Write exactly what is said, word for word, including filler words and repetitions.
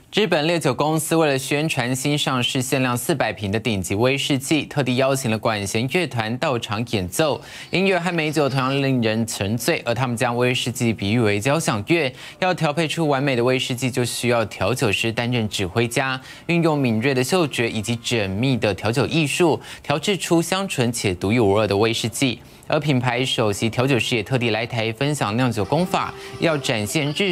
日本烈酒公司为了宣传新上市限量四百瓶的顶级威士忌，特地邀请了管弦乐团到场演奏，音乐和美酒同样令人沉醉。而他们将威士忌比喻为交响乐，要调配出完美的威士忌，就需要调酒师担任指挥家，运用敏锐的嗅觉以及缜密的调酒艺术，调制出香醇且独一无二的威士忌。而品牌首席调酒师也特地来台分享酿酒功法，要展现日